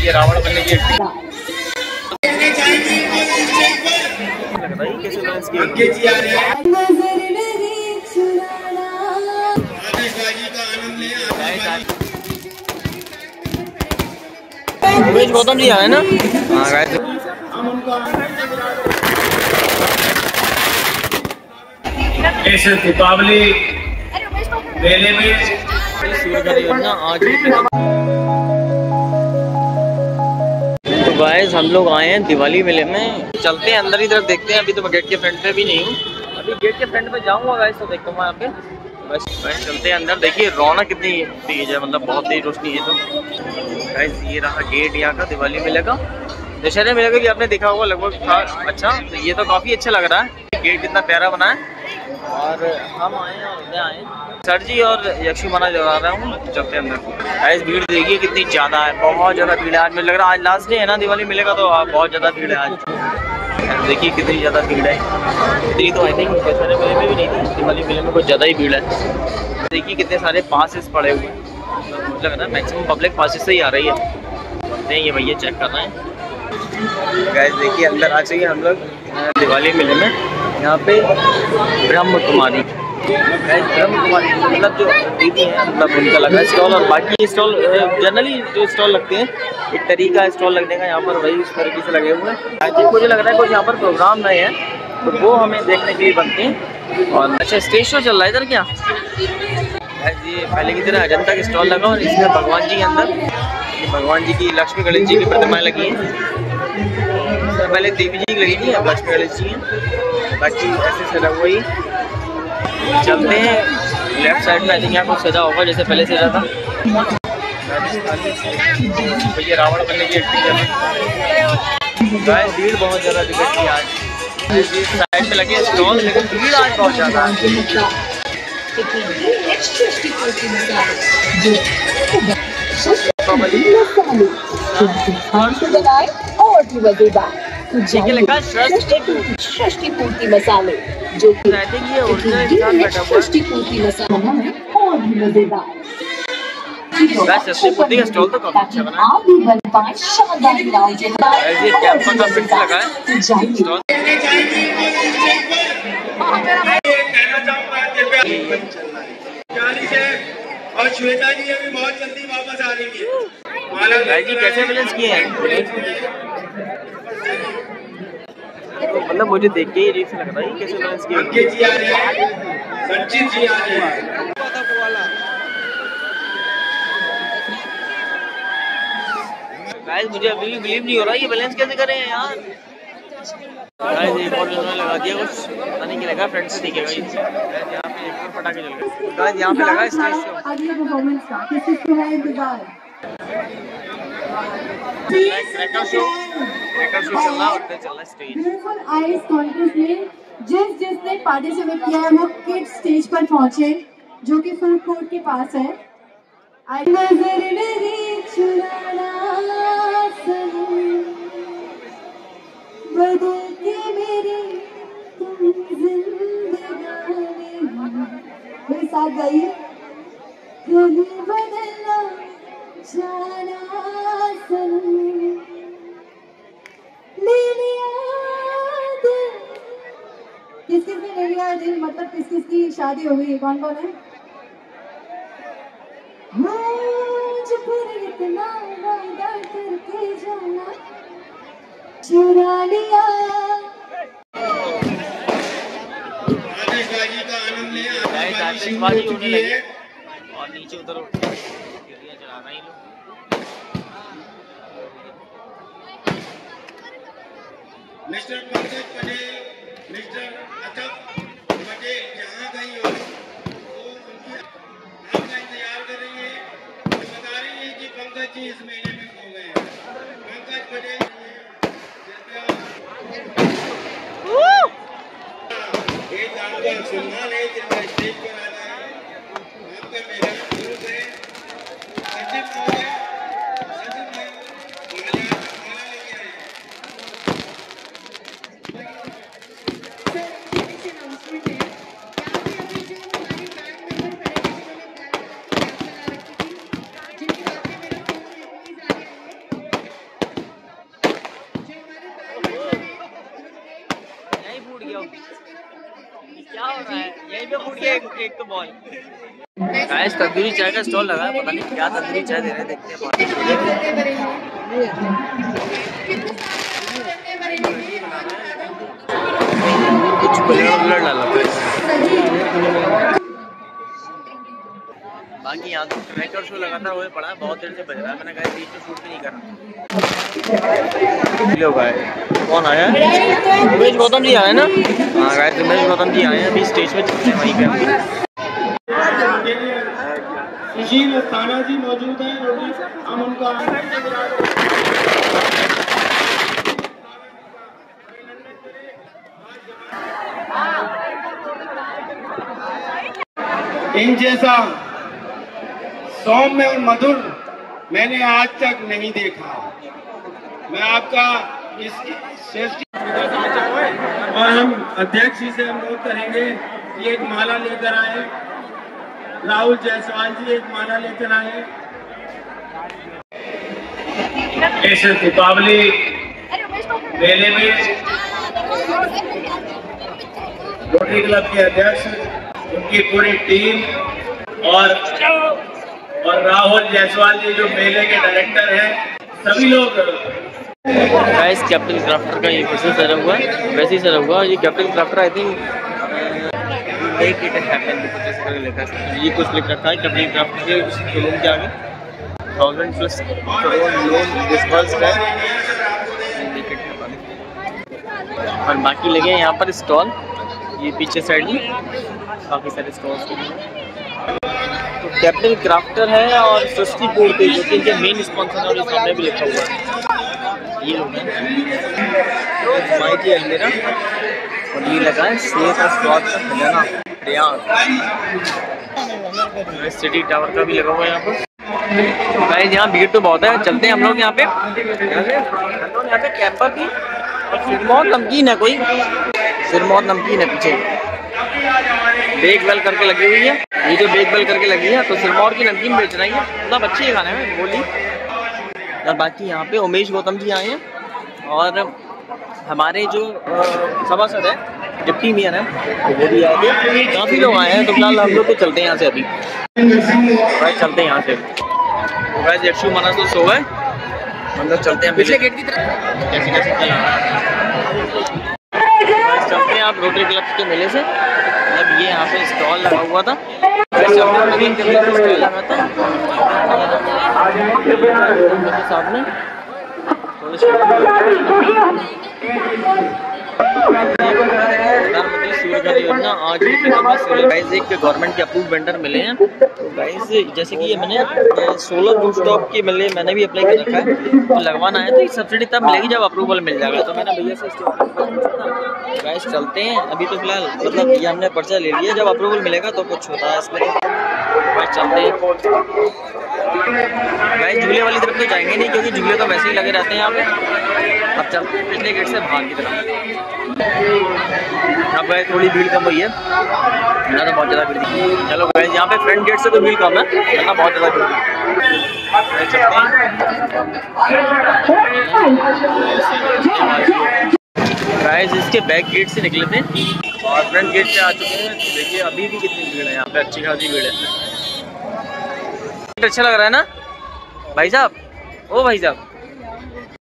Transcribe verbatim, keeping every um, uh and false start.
भैया रावण बनने की एक्टिंग लग रहा है कैसे बैलेंस किया। गौतम जी आए ना। हाँ इस दीपावली मेले में आज तो गाइस हम लोग आए हैं दिवाली मेले में। चलते हैं अंदर ही तरफ देखते हैं। अभी तो मैं गेट के फ्रंट पे भी नहीं हूँ। अभी गेट के फ्रंट पे जाऊंगा गाइस तो देखता हूँ यहाँ पे। बस गाइस चलते हैं अंदर। देखिए रौनक कितनी तेज है, मतलब बहुत तेज रोशनी है। तो गाइस ये रहा गेट यहाँ का दिवाली मेले का। दशहरे मेले का भी आपने देखा होगा लगभग था। अच्छा तो ये तो काफ़ी अच्छा लग रहा है। गेट कितना प्यारा बना है। और हम आए हैं और आए हैं सर जी और यक्षु मना जगा रहा हूँ। चलते हैं अंदर। गाइस भीड़ देखिए कितनी ज़्यादा है, बहुत ज़्यादा भीड़ है। आज मुझे लग रहा है आज लास्ट डे है ना दिवाली मेले का, तो बहुत ज़्यादा भीड़ है आज। देखिए कितनी ज़्यादा भीड़ है। इतनी तो आई थिंक दशहरे मेले में भी नहीं थी, दिवाली मेले में कुछ ज़्यादा ही भीड़ है। देखिए कितने सारे पासेस पड़े हुए हैं। मुझे लग रहा है मैक्सिमम पब्लिक पासेस से ही आ रही है। नहीं ये भैया चेक कर रहे हैं। गाइस देखिए अंदर आ चाहिए हम लोग दिवाली मेले में। यहाँ पे ब्रह्म कुमारी ब्रह्म कुमारी मतलब जो दीदी है, मतलब उनका लगा स्टॉल। और बाकी स्टॉल जनरली जो स्टॉल लगते हैं एक तरीका स्टॉल लगने का, यहाँ पर वही उस तरीके से लगे हुए हैं। आई थिंक मुझे लग रहा है कुछ यहाँ पर प्रोग्राम नए हैं तो वो हमें देखने के लिए बनते हैं। और अच्छा स्टेज शो चल रहा है इधर क्या। ये पहले की तरह अजंता का स्टॉल लगा और इसमें भगवान जी के अंदर भगवान जी की लक्ष्मी गणेश जी की प्रतिमाएं लगी हैं। पहले देवी जी लगी थी, अब लक्ष्मी गणेश जी हैं। बाकी ऐसे सजा हुआ ही। चलते हैं लेफ्ट साइड में। आई थिंक यहाँ कुछ सजा होगा जैसे पहले सजा था। भैया रावण बनने की एक्टिंग कर रहे हैं। भीड़ बहुत ज़्यादा दिख रही है आज। साइड में लगे स्टॉल लेकिन भीड़ आज बहुत ज़्यादा है। और भी मजेदार षष्ठी पूर्ति मसाले जो षष्ठी पूर्ति मसाला है और भी मजेदार। षष्ठी पूर्ति का स्टॉल तो काफी अच्छा बना है। आप भी बन पाए शानदार इनाम के साथ। ये कैंपर का फिक्स लगा है स्टॉल। और श्वेता जी अभी बहुत जल्दी वापस आ रही है। भाई जी कैसे बैलेंस किए हैं। मतलब मुझे देख के ही अजीब से लग रहा है कैसे बैलेंस किए। अंकित जी आ रहे हैं, संचित जी आ रहे हैं। गाइस मुझे अभी भी बिलीव नहीं हो रहा ये बैलेंस कैसे कर रहे हैं यार। गाइस एक और लगा दिया कुछ पता नहीं क्या लगा। फ्रंट से दिखेगा ये। यहाँ पे एक और पटाखे जल गए। गाइस यहाँ पे लगा स्टेज शो। अगले परफॉर्मेंस का किसी को है इंतजार। क्रैकर शो क्रैकर शो चल रहा है और चल रहा है स्टेज। ब्यूटीफुल आइज कॉन्टेस्ट में जिस जिसने पार्टिसिपेट किया है वो किड्स स्टेज पर पहुंचे जो कि फूड कोर्ट के पास है। नजर नहीं चुराना बदल के मेरी तुम जिंदगानी मेरे साथ गाइए। कभी बदलना जाना सनम ले लिया दिल। किस किस ने ले लिया दिल, मतलब किस किस की शादी हो गई, कौन कौन है। मुझ पर इतना वादा करके जाना चुरा लिया। आतिशबाजी का आनंद ले। आतिशबाजी होने लगी और नीचे उधर चला रहे हैं लोग। मिस्टर पंकज पटेल, मिस्टर अतफ पटेल जहाँ गई हो वो उनकी आपका इंतजार कर रही है। बता रही है कि पंकज जी इस महीने में खो गए हैं। पंकज पटेल एक आपका सम्मान है जिनका स्टेज पर आना है। आपका मेहनत शुरू करें। संजीव महोदय संजीव महोदय माला लेके आए। दिया। क्या हो रहा है? यहीं पे फूट गया एक, एक तो बॉल। गाइस तंदूरी चाय का स्टॉल लगा है, पता नहीं क्या तंदूरी चाय दे रहे हैं, देखते हैं। कुछ कलर डाला है। बाकी यहाँ तो ट्रैकर शो लगातार हुए पड़ा है, बहुत देर से बज रहा है। मैंने कहा बीच में शूट भी नहीं करना। लो गाइस कौन आया है? उमेश गौतम जी आए ना? हाँ गाइस उमेश गौतम जी आए हैं, अभी स्टेज पे चलते हैं वहीं पे। सुशील अस्थाना जी मौजूद हैं, हम उनका इन जैसा सौम्य और मधुर मैंने आज तक नहीं देखा। मैं आपका इस श्रेष्ठ और हम अध्यक्ष जी से अनुरोध करेंगे कि एक माला लेकर आए। राहुल जायसवाल जी एक माला लेकर आए। इस दीपावली मेले में रोटरी क्लब के अध्यक्ष, उनकी पूरी टीम और और राहुल जायसवाल जी जो मेले के डायरेक्टर हैं, सभी लोग। गाइस कैप्टन क्राफ्टर का ये फिर सजा हुआ है, वैसे ही सजा हुआ। ये captain crafter I think make it happen कुछ इस तरह लिखा है, ये कुछ लिख रखा है कैप्टन क्राफ्टर के शोरूम के आगे। Thousand plus crore loan disbursed है। और बाकी लगे हैं यहाँ पर स्टॉल, ये पीछे साइड में काफ़ी सारे स्टॉल्स लगे हैं। तो कैप्टन क्राफ्टर है और सृष्टि पूर्ति जो कि इनके मेन स्पॉन्सर है, और इस सामने भी लिखा हुआ है। ये लोग हैं माइटी अलमीरा, और ये लगा है शेर का स्वाद का खजाना रियान। सिटी टावर का भी लगा हुआ है यहाँ पर। गाइस यहाँ भीड़ तो बहुत है, चलते हैं हम लोग यहाँ पे। यहाँ पे यहाँ पे कैंपर की और सिरमौर नमकीन है, कोई सिरमौर नमकीन है पीछे बेक वेल करके लगी हुई है। ये जो बेक वेल करके लगी है तो सिरमौर की नमकीन बेच रही है, मतलब अच्छी है खाने में बोली। और बाकी यहाँ पे उमेश गौतम जी आए हैं, और हमारे जो सभासद है डिप्टी मेयर है वो भी आए थे। काफ़ी लोग आए हैं, तो फिलहाल हम लोग तो चलते हैं यहाँ से अभी। भाई चलते हैं यहाँ से। तो भाई यक्षु माना तो सो गए, हम लोग चलते हैं पिछले गेट की तरफ। कैसे कैसे चलते हैं आप रोटरी क्लब के मेले से। मतलब ये यहाँ पे स्टॉल लगा हुआ था, स्टॉल लगा था सामने। प्रधानमंत्री सूर्य घर योजना आज भी गाइस एक गवर्नमेंट के अप्रूव वेंडर मिले हैं। तो गाइस जैसे कि ये मैंने सोलर रूफटॉप के मिले, मैंने भी अप्लाई कर रखा है, तो लगवाना है। तो ये सब्सिडी तब मिलेगी जब अप्रूवल मिल जाएगा। तो मैंने भैया से गाइस चलते हैं अभी। तो फिलहाल मतलब ये हमने पर्चा ले लिया, जब अप्रूवल मिलेगा तो कुछ होता है इसमें। गाइस चलते हैं। गाइस झूले वाली तरफ तो जाएंगे नहीं, क्योंकि झूले तो वैसे ही लगे रहते हैं यहाँ पे। अब चलते हैं पिछले गेट से बाहर की तरफ। अब गाइस थोड़ी भीड़ कम हुई है, यहाँ तो बहुत ज़्यादा भीड़ थी। चलो गाइस यहाँ पे फ्रंट गेट से तो भीड़ कम है, यहाँ बहुत ज़्यादा भीड़ थी। चलते हैं। गाइस इसके बैक गेट से निकले थे और फ्रंट गेट से आ चुके हैं। देखिए अभी भी कितनी भीड़ है यहाँ पे, अच्छी खासी भीड़ है। अच्छा लग रहा है ना भाई साहब? ओ भाई साहब